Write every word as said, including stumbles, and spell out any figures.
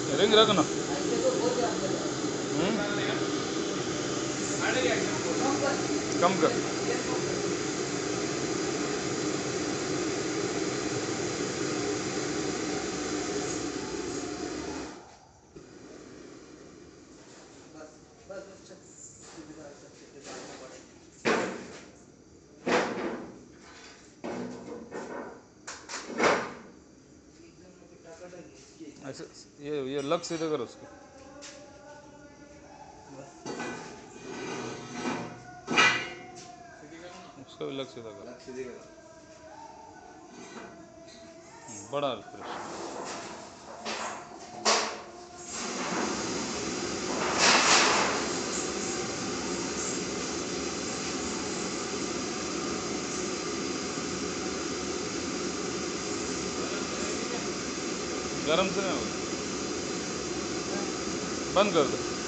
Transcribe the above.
Ring रख ना। हम्म? कम कर। ऐसे ये ये लग सीधे करो उसको। उसका भी लग सीधा करो। बड़ा प्रेशर। गरम से नहीं होगा, बंद कर दो।